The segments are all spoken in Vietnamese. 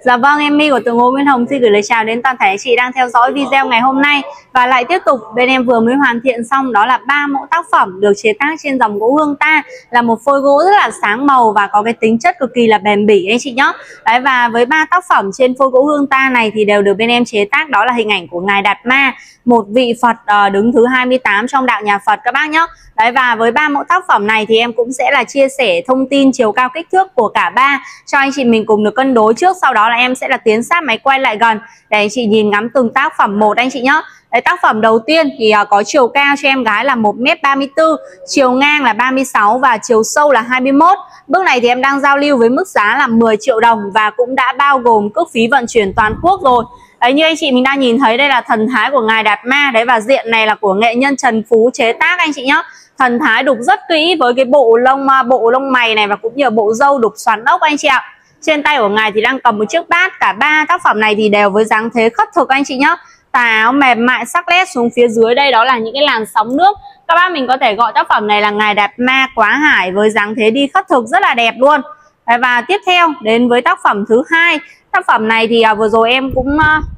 Dạ vâng, em My của Tường Ngô Nguyễn Hồng xin gửi lời chào đến toàn thể anh chị đang theo dõi video ngày hôm nay. Và lại tiếp tục, bên em vừa mới hoàn thiện xong đó là 3 mẫu tác phẩm được chế tác trên dòng gỗ Hương Ta, là một phôi gỗ rất là sáng màu và có cái tính chất cực kỳ là bền bỉ anh chị nhé. Đấy, và với 3 tác phẩm trên phôi gỗ Hương Ta này thì đều được bên em chế tác đó là hình ảnh của Ngài Đạt Ma, một vị Phật đứng thứ 28 trong đạo nhà Phật các bác nhé. Đấy, và với 3 mẫu tác phẩm này thì em cũng sẽ là chia sẻ thông tin chiều cao kích thước của cả ba cho anh chị mình cùng được cân đối trước. Sau đó là em sẽ là tiến sát máy quay lại gần để anh chị nhìn ngắm từng tác phẩm một anh chị nhé. Đấy, tác phẩm đầu tiên thì có chiều cao cho em gái là 1m34, chiều ngang là 36 và chiều sâu là 21. Bước này thì em đang giao lưu với mức giá là 10 triệu đồng và cũng đã bao gồm cước phí vận chuyển toàn quốc rồi. Đấy, như anh chị mình đang nhìn thấy đây là thần thái của Ngài Đạt Ma. Đấy, và diện này là của nghệ nhân Trần Phú chế tác anh chị nhé. Thần thái đục rất kỹ với cái bộ lông mày này và cũng như bộ râu đục xoắn ốc anh chị ạ. Trên tay của ngài thì đang cầm một chiếc bát. Cả ba tác phẩm này thì đều với dáng thế khất thực anh chị nhé. Tà áo mềm mại sắc nét, xuống phía dưới đây đó là những cái làn sóng nước. Các bác mình có thể gọi tác phẩm này là Ngài Đạt Ma Quá Hải với dáng thế đi khất thực rất là đẹp luôn. Và tiếp theo đến với tác phẩm thứ hai. Tác phẩm này thì vừa rồi em cũng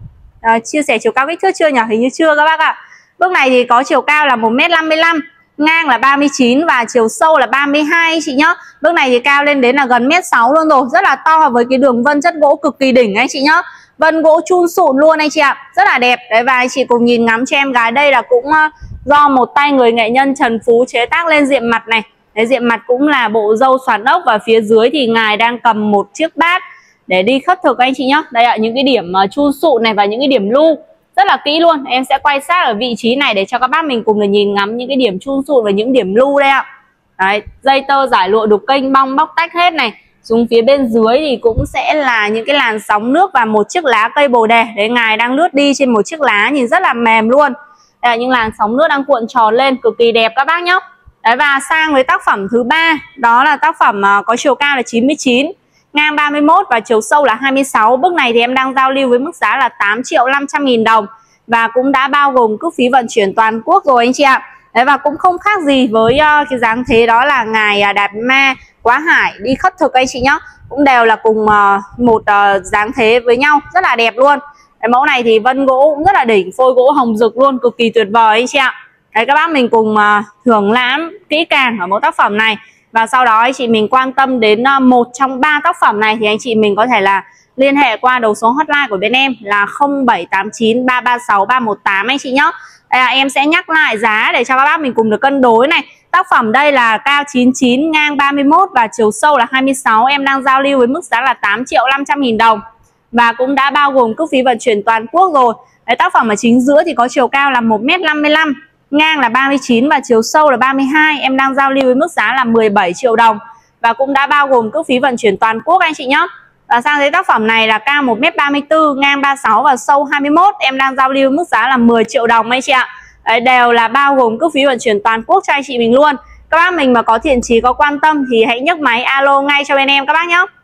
chia sẻ chiều cao kích thước chưa nhỉ? Hình như chưa các bác ạ. Bước này thì có chiều cao là 1m55, ngang là 39 và chiều sâu là 32 anh chị nhá. Bước này thì cao lên đến là gần 1m6 luôn rồi, rất là to với cái đường vân chất gỗ cực kỳ đỉnh anh chị nhá. Vân gỗ chun sụn luôn anh chị ạ, rất là đẹp. Đấy, và anh chị cùng nhìn ngắm cho em gái, đây là cũng do một tay người nghệ nhân Trần Phú chế tác lên diện mặt này. Đấy, diện mặt cũng là bộ râu xoắn ốc và phía dưới thì ngài đang cầm một chiếc bát để đi khất thực anh chị nhá. Đây ạ, những cái điểm chun sụn này và những cái điểm lu rất là kỹ luôn. Em sẽ quay sát ở vị trí này để cho các bác mình cùng được nhìn ngắm những cái điểm chun sụn và những điểm lu đây ạ. Đấy, dây tơ giải lụa đục kênh bong bóc tách hết này. Xuống phía bên dưới thì cũng sẽ là những cái làn sóng nước và một chiếc lá cây bồ đề. Đấy, ngài đang lướt đi trên một chiếc lá nhìn rất là mềm luôn. Đây là những làn sóng nước đang cuộn tròn lên cực kỳ đẹp các bác nhé. Đấy, và sang với tác phẩm thứ ba, đó là tác phẩm có chiều cao là 99, ngang 31 và chiều sâu là 26. Bước này thì em đang giao lưu với mức giá là 8.500.000 đồng và cũng đã bao gồm cước phí vận chuyển toàn quốc rồi anh chị ạ. Đấy, và cũng không khác gì với cái dáng thế đó là Ngài Đạt Ma Quá Hải đi khất thực anh chị nhé. Cũng đều là cùng một dáng thế với nhau, rất là đẹp luôn. Cái mẫu này thì vân gỗ cũng rất là đỉnh, phôi gỗ hồng rực luôn, cực kỳ tuyệt vời anh chị ạ. Đấy, các bác mình cùng thưởng lãm kỹ càng ở mẫu tác phẩm này. Và sau đó anh chị mình quan tâm đến một trong 3 tác phẩm này thì anh chị mình có thể là liên hệ qua đầu số hotline của bên em là 0789 336 318 anh chị nhé. Em sẽ nhắc lại giá để cho các bác mình cùng được cân đối này. Tác phẩm đây là cao 99, ngang 31 và chiều sâu là 26. Em đang giao lưu với mức giá là 8.500.000 đồng và cũng đã bao gồm cước phí vận chuyển toàn quốc rồi. Đấy, tác phẩm ở chính giữa thì có chiều cao là 1m55, ngang là 39 và chiều sâu là 32. Em đang giao lưu với mức giá là 17 triệu đồng và cũng đã bao gồm cước phí vận chuyển toàn quốc anh chị nhé. Và sang tới tác phẩm này là cao 1m34, ngang 36 và sâu 21. Em đang giao lưu mức giá là 10 triệu đồng anh chị ạ. Đấy, đều là bao gồm cước phí vận chuyển toàn quốc cho anh chị mình luôn. Các bác mình mà có thiện chí, có quan tâm thì hãy nhấc máy alo ngay cho bên em các bác nhé.